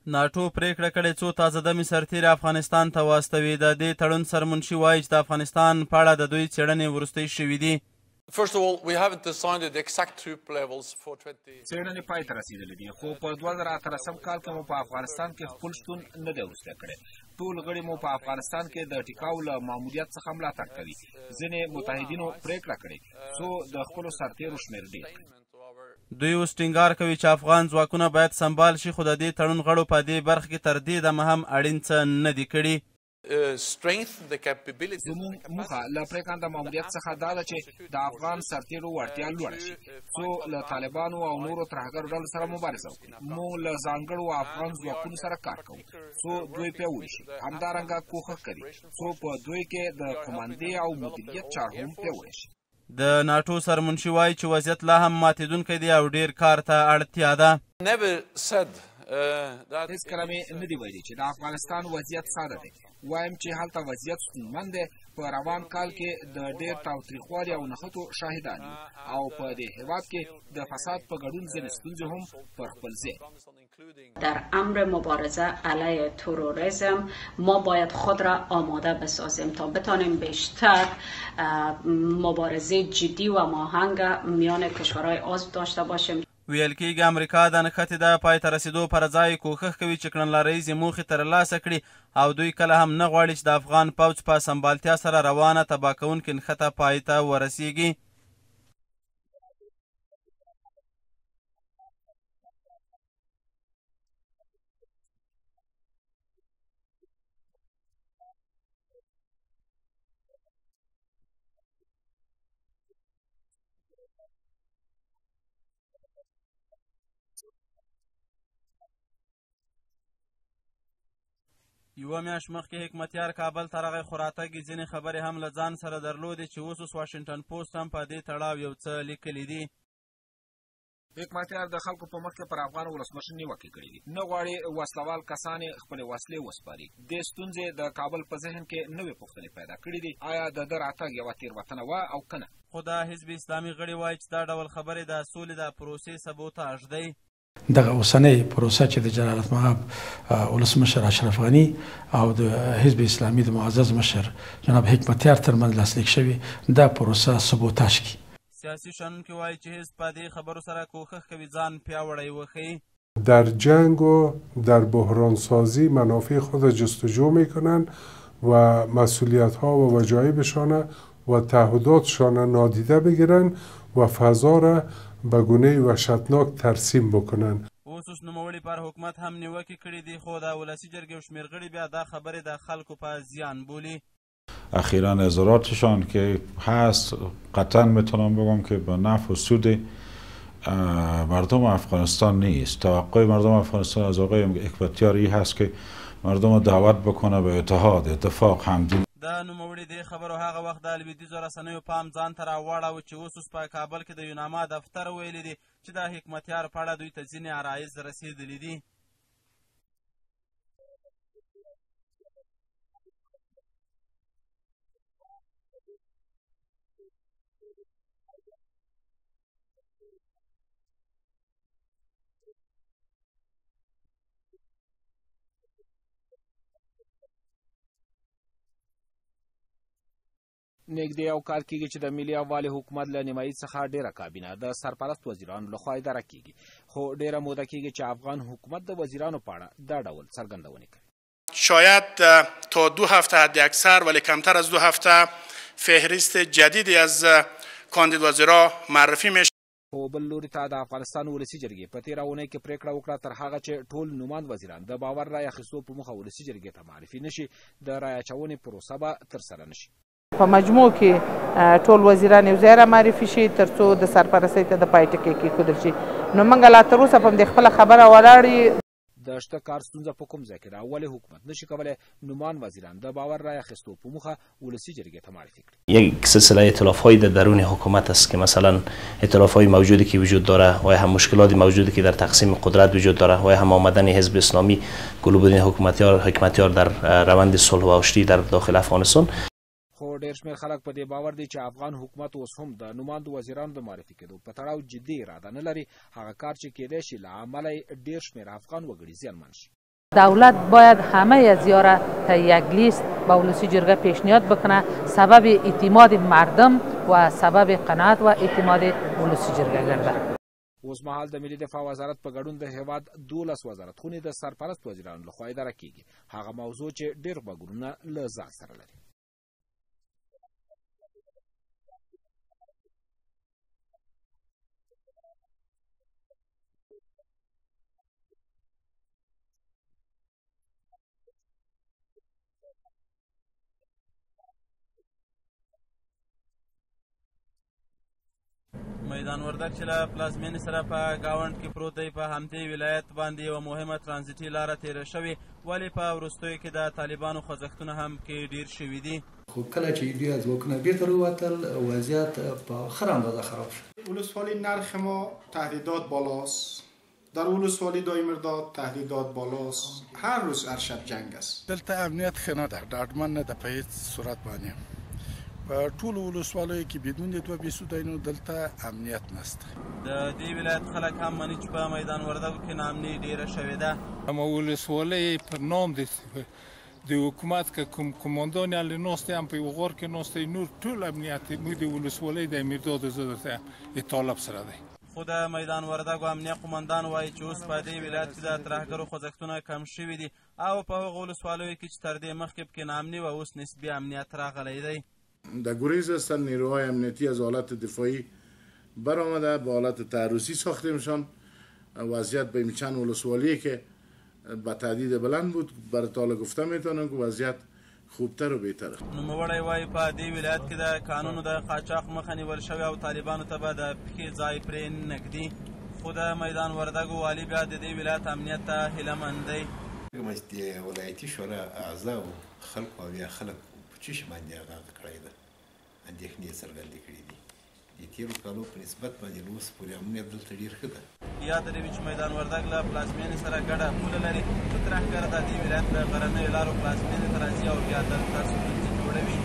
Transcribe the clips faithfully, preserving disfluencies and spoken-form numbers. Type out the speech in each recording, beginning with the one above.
ناټو پریکړه کړې څو تازه دمې سرتیري افغانستان ته واستوي. د دې تړون سرمنشي وایي چې د افغانستان په اړه د دوی څېړنې وروستۍ شوي دي. څېړنې پای ته رسېدلې دي، خو په دوه زره اتلسم کال کې مو په افغانستان کې خپل شتون نه دی وروسته کړی. ټول غړي مو په افغانستان کې د ټیکاو له ماموریت څخه ملاتړ کوي. ځینې متحدینو پریکړه کړې څو د خپلو سرتیرو شمېر ډېر کړي. دوی اوس ټینګار کوي چې افغان ځواکونه باید سمبال شي، خو د دې تړون غړو په دې برخه کې تر دې دمه هم اړین څه نه دي کړي. زموږ موخه له پرېکنده ماموریت څخه دا ده چې د افغان سرتیرو وړتیا لوړه شي څو له طالبانو او نورو ترهګرو ډلو سره مبارزه وکړي. موږ له ځانګړو افغان ځواکونو سره کار کوو څو دوی پیاوړي شي. همدارنګه کوښښ کوي څو په دوی کې د قماندې او مدیریت چارو هم پیاوړي شي. د ناټو سرمنشي وایي چې وضعیت لا هم ماتېدونکی دی او ډېر کار ته اړتیا ده. هېڅکله مې نه دي ویلي چې د افغانستان وضعیت ساده دی. وایم چې هلته وضعیت ستونزمن دی. په روان کال کې د ډېر تاوتریخوالي او نښتو شاهدان یو او په دې هېواد کې د فساد په ګډون ځینې ستونزې هم پر خپل ځای. در امر مبارزه علیه تروریسم ما باید خود را آماده بسازیم تا بتانیم بیشتر مبارزه جدی و هماهنگ میان کشورهای عضو داشته باشیم. ویل کېږي امریکا د نښتې د پای ته رسېدو پر ځای کوښښ کوي چې کړنلاريزې موخې ترلاسه کړي او دوی کله هم نه غواړي چې د افغان پوځ په سمبالتیا سره روانه تباه کوونکې نښته پای ته ورسیږي. یوه میاشت مخکې حکمتیار کابل ته راغی، خو راتګ یې ځینې خبرې هم له ځان سره درلودې چې اوس اوس واشنګټن پوسټ هم په دې تړاو یو څه لیکلي دي. حکمتیار د خلکو په مخ کې پر افغان ولسمشر نیوکې کړي دي. نه غواړي وسلوال کسان یې خپلې وسلې وسپاري. دې ستونزې د کابل په ذهن کې نوې پوښتنې پیدا کړي دي. آیا د ده راتګ یوه تېروتنه وه او که نه؟ خو د حزب اسلامي غړي وایي چې دا ډول خبرې د سولې د پروسې سبوتاژ دی. دغه اوسنۍ پروسه چې د جلالتمآب ولسمشر اشرف غني او د حزب اسلامي د معزز مشر جناب حکمتیار ترمنځ لاسلیک شوې دا پروسه سبوتاژ کړي. سیاسي شنونکي وایي چې حزب په دې خبرو سره کوښښ کوي ځان پیاوړی وښیي. در جنگ و در بحرانسازی منافع خود جستجو میکنن و مسئولیت ها و وجایبشان و تعهداتشان نادیده بگیرن و فضا را به گونه وحشتناک ترسیم بکنن. اوس اوس نوموړي پر حکومت هم نیوکې کړي دي، خو د ولسي جرګې یو شمېر غړي بیا دا خبرې د خلکو په زیان بولي. اخیرا نظراتشان که هست قطعا میتونم بگم که به نفع و سود مردم افغانستان نیست. توقع مردم افغانستان از آقای حکمتیار هست که مردم دعوت بکنه به اتحاد، اتفاق، همدلی. د نوموړي دې خبرو هغه وخت د لویدیځو رسنیو پام ځان ته راواړاوه چې اوس اوس په کابل کې د یوناما دفتر ویلي دي چې د حکمتیار په اړه دوی ته ځینې عرایض رسېدلي دي. نږدې یو کال کېږي چې د ملي یووالي حکومت له نیمایي څخه ډېره کابینه د سرپرست وزیرانو لخوا اداره کېږي، خو ډېره موده کېږي چې افغان حکومت د وزیرانو په اړه دا ډول څرګندونې کوي. شاید تا دو هفته حد اکثر ولی کمتر از دو هفته فهرست جدیدی از کاندید وزیرا معرفی میشه. خو بل لوري ته د افغانستان ولسي جرګې په تېره اونۍ کې پرېکړه وکړه تر هغه چې ټول نوماند وزیران د باور رایې اخیستو په موخه ولسي جرګې ته معرفي نه شي، د رایې اچونې پروسه به ترسره نه شي. په مجموع کې ټول وزیران یو ځای را معرفي شي تر څو د سرپرستۍ ته د پای ټکی کېښودل شي. نو موږ لا تر اوسه په همدې خپله خبره ولاړ یو. د شته کار ستونزه په کوم ځای کې ده؟ ولې حکومت نشي کولی نومان وزیران د باور رای اخیستو په موخه ولسي جرګې ته معرفی کړي؟ یک سلسله ائتلاف‌های در درون حکومت است که مثلا ائتلاف‌های موجودی که وجود داره و هم مشکلاتی موجودی که در تقسیم قدرت وجود داره و هم آمدن حزب اسلامی گلوبودین حکومتیار حکمتیار در روند صلح و آشتی در داخل افغانستان. خو ډېر شمېر خلک په دې باور دي چې افغان حکومت اوس هم د نوماندو وزیرانو د معرفي کېدو په تړاو جدي اراده نه لري. هغه کار چې کېدای شي له امله یې ډېر شمېر افغان وګړي زیانمن شي. دولت باید همه از یاره تا یک لیست با ولسی جرگه پیشنهاد بکنه، سبب اعتماد مردم و سبب قناعت و اعتماد ولسی جرگه گرده. اوس مهال د ملي دفاع وزارت په ګډون د هیواد دولس وزارتخونې د سرپرست وزیرانو لخوا اداره کیږي. هغه موضوع چې ډېر غبرګونونه له ځان سره لري. میدان وردګ چې له پلازمینې سره په ګاونډ کې پروت دی، په همدې ولایت باندې یوه مهمه ترانزیتي لاره تیره شوې، ولې په وروستیو کې د طالبانو خوځښتونه هم کې ډیر شوي دي. خو کله چې دوی ځواکونه بیرته راووتل وضعیت په ښه اندازه خراب شد. ولسوالی نرخ ما تهدیدات بالاست، در ولسوالی دایمرداد تهدیدات بالاست، هر روز هر شب جنگ است. دلته امنیت ښه نه ده، ډاډمن نه ده په هیڅ صورت باندې. په ټولو ولسوالیو کې بدون د دوه بېسودینو دلته امنیت نشته. د دې ولایت خلک هم مني چې په میدان وردګو کې ناامني ډیره شوې ده. اما ولسوالۍ پر نام د د حکومت که کوم کماندان یې ناست هم په یو غار کې ناست نور ټول امنیت موږ د ولسوالۍ د امیرداد زه درته اطالب سره دی. خو د میدان وردګو امنیه قماندان وایي چې اوس په دې ولایت کې د ترهګرو خوځښتونه کم شوي دي او په هغو ولسوالیو کې چې تر دې مخکې پکې ناامني وه اوس نسبي امنیت راغلی دی. در گریز هستند نیروهای امنیتی از حالت دفاعی برآمده به حالت تعرضی ساخته میشن. وضعیت به چند ولسوالیه که با تهدید بلند بود برای تا گفته میتونم که وضعیت خوبتر و بهتر. نوموړی وایي په دې ولایت کې د قانونو د قاچاق مخه نیول شوې او طالبانو ته به د پښې ځای پرې نه ږدي. خو د میدان وردګو والي بیا د دې ولایت امنیت ته هیلهمند دی. د ولایتي شورا اعضاو خلکو او بیا خلک په چیش باندې هغه کړی ده اندېښنې څرګندې کړي دي. د تېرو کالو په نسبت باندې اوس پورې امنیت دلته ډېر ښه ده. یاد لري چې میدان وردګ له پلازمینې سره ګډه پوله لري چې ترهګر د دې ولایت له غرنیو لارو پلازمینې ته راځي او بیا دلته ستونزې جوړوي.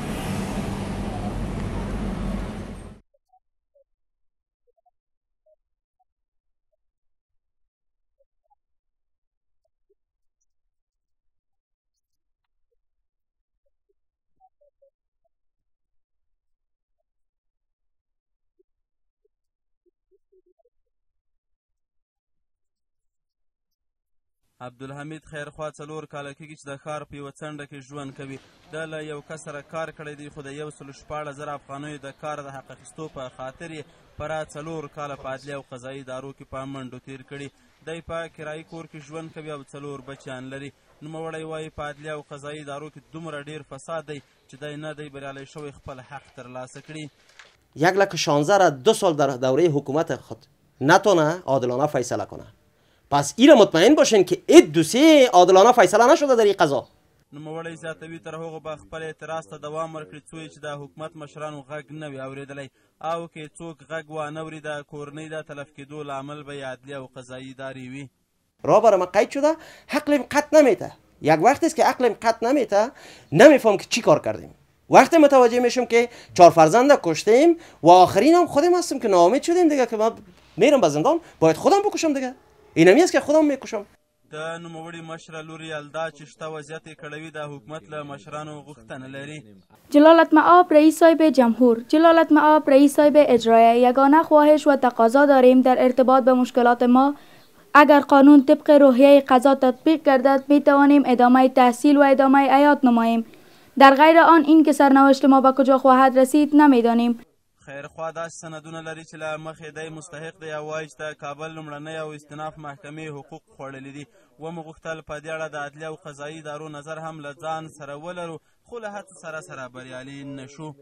عبدالحمید خیرخوا څلور کاله کېږي چې د ښار په یوه څنډه کې ژوند کوي. ده له یو کس سره کار کړی دی خو د یو سلو شپاړس زره افغانیو د کار د حق اخیستو په خاطر یې پوره څلور کاله په عدلیه او قضایي ادارو کې په منډو تیر کړي. دی په کرایي کور کې ژوند کوي او څلور بچیان لري. نوموړی وایي په عدلیه او قضایي ادارو کې دومره ډیر فساد دی چې دی نه دی بریالی شوی خپل حق ترلاسه کړي. یک لک شانزده را دو سال در دوره حکومت خود نتونه عادلانه فیصله کنه. پس ایره مطمئن باشین که این دوسیه عادلانه فیصله نشده در این قضا. نوموړی زیاتوي تر هغو به خپل اعتراض ته دوام ورکړي څو چې د حکومت مشرانو غږ نه وي اورېدلی او که څوک غږ وانه اوري د کورنۍ د تلف کېدو لامل به یې عدلیه او قضایي ادارې وي. راه برای ما قید شده، عقلم قطع نمیته. یک وقتی است که عقلم قطع نمیته نمیفهم که چی کار کردیم. وقتی متوجه میشم که چهار فرزند کشتیم و آخرین هم خودم هستم که ناامید شدیم دیگه که ما میرم به زندان باید خودم بکشم دیگه. اینمی است که خودم میکشم. د نوموړي مشره لور یلدا چې شته وضعیت یې کړوي د حکومت له مشرانو غوښتنه لري. جلالت مآب رئیس صاحب جمهور، جلالت مآب رئیس صاحب اجرایه، یگانه خواهش و تقاضا داریم در ارتباط به مشکلات ما. اگر قانون طبق روحیه قضا تطبیق گردد می توانیم ادامه تحصیل و ادامه حیات نماییم. در غیر آن این که سرنوشت ما به کجا خواهد رسید نمیدانیم. خیرخوا داسې سندونه لري چې له مخې دی مستحق دی او وایي چې د کابل لومړنۍ او استناف محکمې حقوق خوړلي دي. ومو غوښتل په دې اړه د عدلیه او قضایي ادارو نظر هم له ځان سره ولرو خو له هڅو سره سره بریالي نه شو.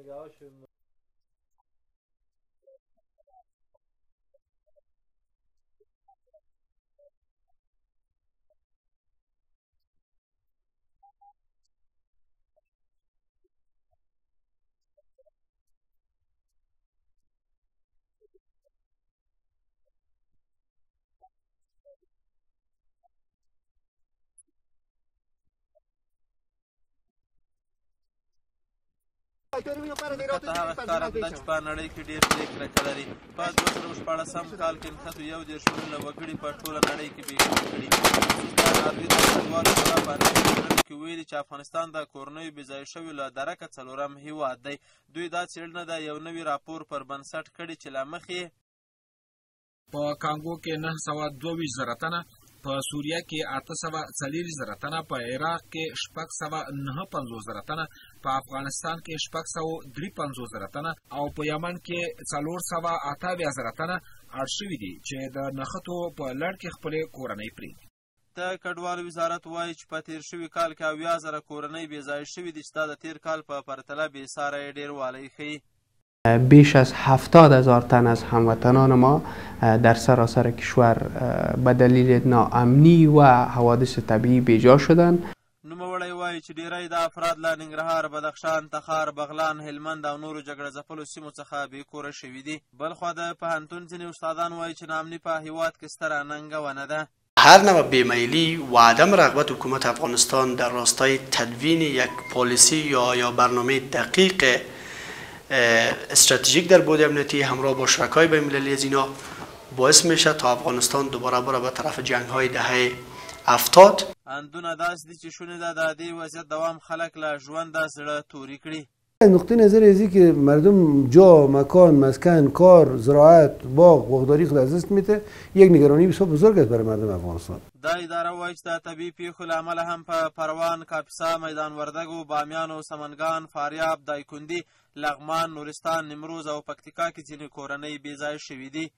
نښته هغه ښکارنده چې په نړۍ کې ډېر دې کرکه لري. په دوه زره شپاړسم کال کې نښتو یو دېرش میلیونه وګړي په ټوله نړۍ کې بېګانه کړي. د ناروې د کډوالو شورا په نوې څېړنه کې ویلي چې افغانستان د کورنیو بېځایه شویو له درکه څلورم هېواد دی. دوی دا څېړنه د یو نوي راپور پر بنسټ کړې چې له مخې په کانګو کې نهه سوه دوه ویشت زره تنه، په سوریه کې اته سوه څلېرویشت زره تنه، په عراق کې شپږ سوه نهه پنځوس زره تنه، په افغانستان کې شپږ سوه درې پنځوس زره تنه او په یمن کې څلور سوه اته اویا زره تنه اړ شوي دي چې د نښتو په لړ کې خپلې کورنۍ پرېږدي. د کډوالو وزارت وایي چې په تېر شوي کال کې اویا زره کورنۍ بېځایه شوي دي چې دا د تېر کال په پرتله بېساری ډېروالی ښیي. بیش از هفتاد هزار تن از هموطنان ما در سراسر کشور به دلیل ناامنی و حوادث طبیعی بیجا شدند. نوموړی وایي چې ډیری د افراد له ننګرهار، بدخشان، تخار، بغلان، هلمند او نورو جګړه ځپلو سیمو څخه بېکوره شوي دي. بلخوا د پوهنتون ځینې استادان وایي چې ناامني په هیواد کې ستره ننګونه ده. هر نوع بیمیلی و عدم رغبت حکومت افغانستان در راستای تدوین یک پالیسی یا یا برنامه دقیق استراتژیک در بود امنیتی همراه با شرکای بین‌المللی از اینا باعث میشه تا افغانستان دوباره بره به طرف جنگ‌های دهه هفتاد. اندونه داسې دي چې شونې ده د دې وضعیت دوام خلک له ژونده زړه توري کړي. نقطه نظر ازی که مردم جا، مکان، مسکن، کار، زراعت، باغ، باغداری خود از دست میده، یک نگرانی بسیار بزرگ است برای مردم افغانستان. دا اداره وایي چې د طبیعي پیښو له امله هم په پروان، کاپیسا، میدان وردګو، بامیانو، سمنګان، فاریاب، دایکندي، لغمان، نورستان، نیمروز او پکتیکا کې ځینې کورنۍ بېځایه شوي دي.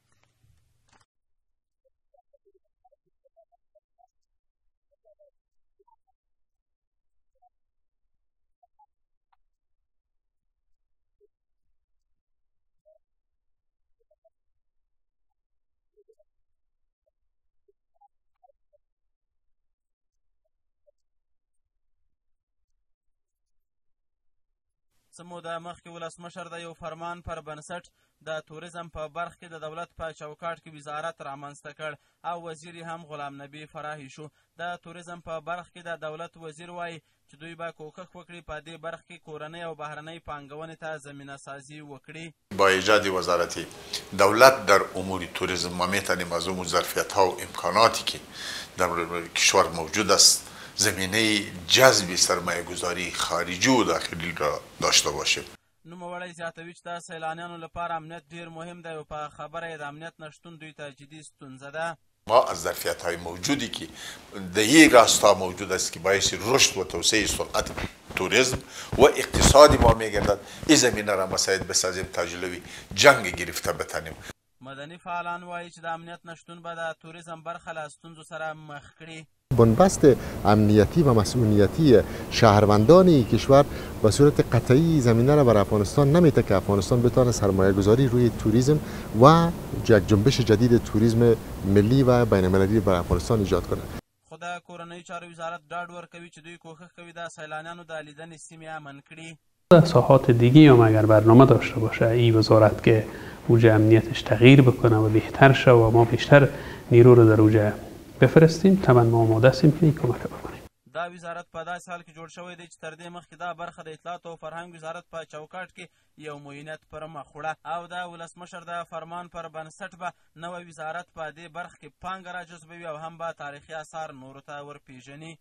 څه موده مخکې ولسمشر د یو فرمان پر بنسټ د توریزم په برخه کې د دولت په چوکاټ کې وزارت رامنځته کړ او وزیر هم غلام نبی فراهی شو. د توریزم په برخه کې د دولت وزیر وایي چې دوی به کوښښ وکړي په دې برخه کې کورنۍ او بهرنۍ پانګونې ته زمینه سازی وکړي. با ایجاد وزارتی دولت در امور توریسم ما میتونیم از اون ظرفیت ها و امکاناتی که در کشور موجود است زمینه جذب سرمایه گذاری خارجی و داخلی را داشته باشیم. نوموړی زیاتوي چې د سیلانیانو لپاره امنیت ډیر مهم دی او په خبره یې د امنیت نشتون دوی ته جدي ستونزه ده. ما از ظرفیت های موجودی که در یک راستا موجود است که باعث رشد و توسعه سرعت توریسم و اقتصادی ما میگردد این زمینه را مساعد بسازیم تا جلوی جنگ گرفته بتانیم. مدني فعالان وایي چې د امنیت نشتون به د توریزم برخه له ستونزو سره مخ کړي. بنبست امنیتی و مسئولیتی شهروندان کشور به صورت قطعی زمینه را بر افغانستان نمیده که افغانستان بتونه سرمایه گذاری روی توریسم و یک جنبش جدید توریسم ملی و بین المللی بر افغانستان ایجاد کنه. خود کورنۍ چارو وزارت ډاډ ورکوي چې دوی کوښښ کوي د سیلانیانو د لیدنې سیمې امن کړي. ساحات دیگه هم اگر برنامه داشته باشه این وزارت که اوجه امنیتش تغییر بکنه و بهتر شه و ما بیشتر نیرو رو در اوجه بفرستیم طبعا ما آماده هستیم که این کمک بکنیم. دا وزارت په داسې حال کې جوړ شوی دی چې تر دې مخکې دا برخه د اطلاعات او فرهنګ وزارت په چوکاټ کې یو معینت پر مخ وړه او د ولسمشر د فرمان پر بنسټ به نوی وزارت په دې برخه کې پانګه راجذبوي او هم به تاریخي اثار نورو ته ورپېژني.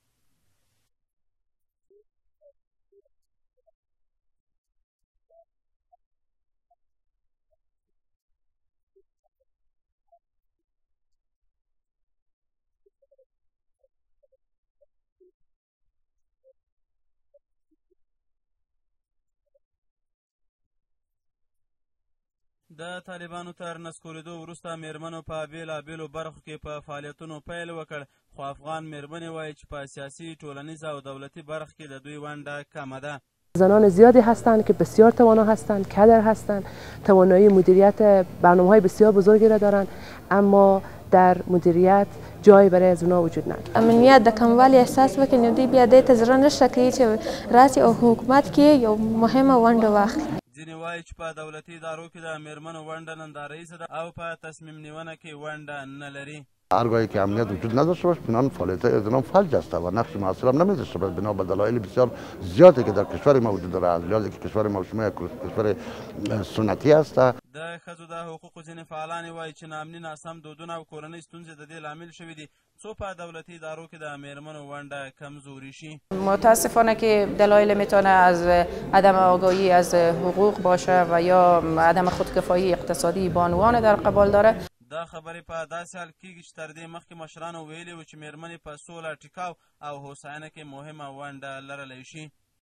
د طالبانو تر نسکورېدو وروسته میرمنو په بېلابېلو برخو کې په فعالیتونو پیل وکړ، خو افغان میرمنې وایي چې په سیاسي، ټولنیز او دولتي برخه کې د دوی ونډه کمه ده. زنان زیادی هستند که بسیار توانا هستند، کدر هستند، توانایی مدیریت برنامه‌های بسیار بزرگی را دارند، اما در مدیریت جایی برای از اونا وجود نداره. امنیت د کموالی احساس وکړي، دوی بیا دې ته زړه نشته کوي چې راسي او حکومت کې یو مهمه ونډه واخلي. ځینې وایي چې په دولتي ادارو کې د میرمنو ونډه ننداریزه ده او په تصمیم نیونه کې ونډه نه لري. هرگاهی که امنیت وجود نداشته باشه بنابراین فعالیت از اینا فلج است و نقش موثر هم نمی‌داشته باشه بنا به دلایل بسیار زیادی که در کشور ما وجود داره از لحاظی که کشور ما شما کشور سنتی است. د ښځو د حقوقو ځینې فعالان وایي چې ناامني ناسم دودونه او کورنۍ ستونزې د دې لامل شوي دي څو په دولتي ادارو کې د میرمنو ونډه کمزوري شي. متاسفانه که دلایل میتونه از عدم آگاهی از حقوق باشه و یا عدم خودکفایی اقتصادی بانوان در قبال داره. دا خبرې په داسې حال کېږي چې تر دې مخکې مشرانو ویلي وو چې میرمنې په سوله ټیکاو او هوساینه کې مهمه ونډه لرلی شي.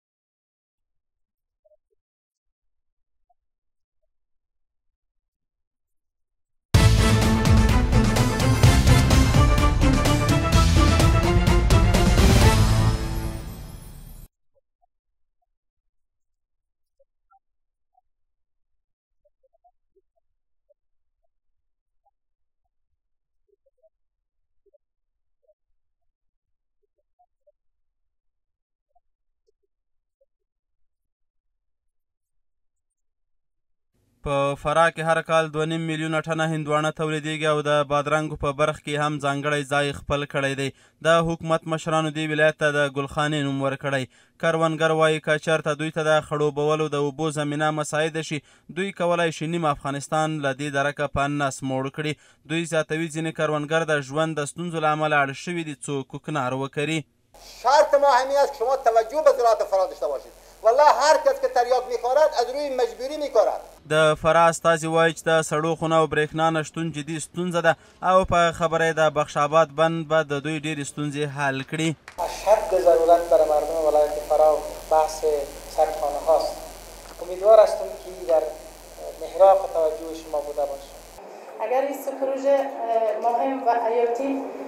په فراه کې هر کال دوه نیم میلیونه ټنه هندواڼه تولیدېږي او د بادرنګو په برخ کې هم ځانګړی ځای خپل کړی دی. د حکومت مشرانو دې ولایت ته د ګلخانې نوم ورکړی. کروندګر وایي که چېرته دوی ته د خړوبولو د اوبو زمینه مساعده شي دوی کولی شي نیم افغانستان له دې درکه په نس موړ کړي. دوی زیاتوي ځینې کروندګر د ژوند د ستونزو له امله اړ شوي دي څو کوکنار وکري. شرط ما همین است که شما توجه به زراعت فراه داشته باشید. والله هر کس که تریاک میخورد از روی مجبوری میکارد. د فراه استازي وایي چې د سړو خونو او برېښنا نشتون جدي ستونزه ده او په خبره د بخش آباد بند به د دوی ډېرې ستونزې حل کړي. اشد ضرورت برای مردم ولایت فراه بحث سردخانه هاست. امیدوار هستم که در محراق توجه شما بوده باشه. اگر این پروژه مهم و حیاتی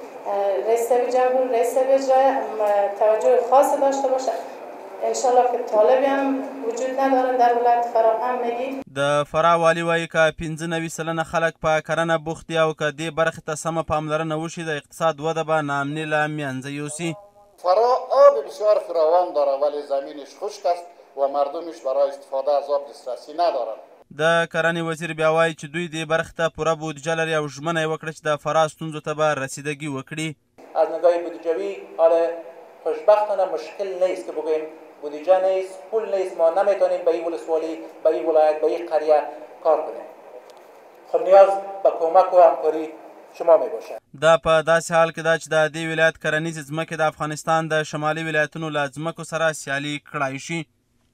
رئیس جمهور رئیس وزرای توجه خاص داشته باشه انشالله که طالبی هم وجود ندارن در ولایت فراه هم میگید. د فراه والی وایي که پنځه نوي سلنه خلک په کرنه بوخت دي او که دې برخې ته سمه پاملرنه وشي د اقتصاد وده به ناامني له منځه یوسي. فراه آب بسیار فراوان داره ولی زمینش خشک است و مردمش برای استفاده از آب دسترسی ندارند. د کرنې وزیر بیا وایي چې دوی دې برخې ته پوره بودیجه لري او ژمنه یې وکړه چې د فراه ستونزو ته به رسیدگی وکړي. از نگاه بودجوی حال خوشبختانه مشکل نیست که بگوییم بودجه نیست، پول نیست، ما نمیتونیم به این ولسوالی، به این ولایت، به این قریه کار کنیم. خب نیاز به کمک و همکاری شما میباشه. دا په داسې حال کې ده چې د دې ولایت کرنیزې ځمکې د افغانستان د شمالي ولایتونو له ځمکو سره سیالي کړای شي.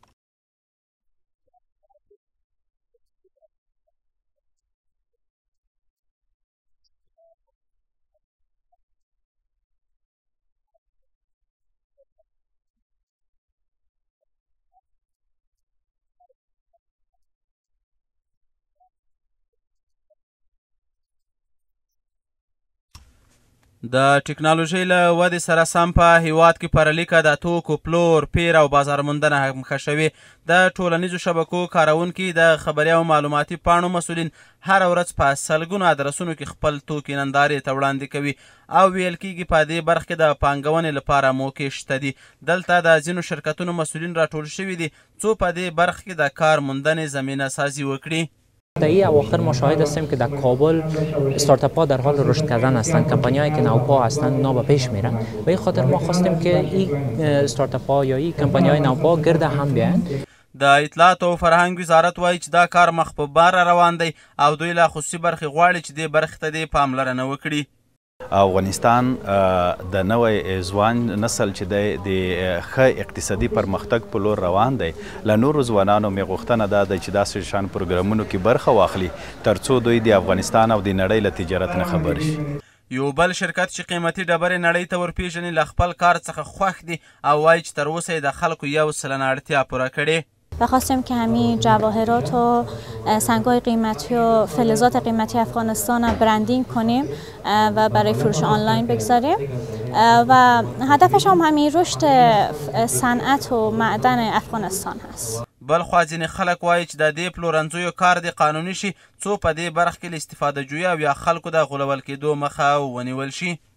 د ټکنالوژۍ له ودې سره سم په هیواد کې پر لیکه د توکو پلور پیر او بازار موندنه هم ښه شوې. د ټولنیزو شبکو کاروونکي د خبري او معلوماتي پاڼو مسؤلین هره ورځ په سلګونو ادرسونو کې خپل توکي نندارې ته وړاندې کوي او ویل کېږي په دې برخه کې د پانګونې لپاره موقع شته دي. دلته د ځینو شرکتونو مسؤلین راټول شوي دي څو په دې برخه کې د کار موندنې زمینه سازی وکړي. در این اواخر ما شاهد هستیم که در کابل استارتاپ ها در حال رشد کردن هستند. کمپانی هایی که نوپا هستند اونا به پیش میرن. به این خاطر ما خواستیم که این استارتاپ ها یا این کمپانی های نوپا گرد هم بیاین. د اطلاعات او فرهنګ وزارت وایي چې دا کار مخ په بار روان دی او دوی له خصوصي برخې غواړي چې دې برخې ته دې پاملرنه وکړي. افغانستان د نوی ځوان نسل چې دی د ښه اقتصادي پرمختګ په لور روان دی. له نورو ځوانانو مې غوښتنه دا ده چې داسې شان پروګرامونو کې برخه واخلي تر څو دوی د افغانستان او د نړۍ له تجارت نه خبر شي. یو بل شرکت چې قیمتي ډبرې نړۍ ته ورپېژني له خپل کار څخه خوښ دي او وایي چې تر اوسه یې د خلکو یو سلنه اړتیا پوره کړې. و خواستیم که همین جواهرات و سنگ‌های قیمتی و فلزات قیمتی افغانستان را برندینگ کنیم و برای فروش آنلاین بگذاریم و هدفش هم همین رشد صنعت و معدن افغانستان هست. بلخوا ځینې خلک وایي چې د دې پلورنځیو کار دې قانوني شي څو په دې برخه کې له استفاده جویي او یا خلکو د غولول کېدو مخه ونیول شي.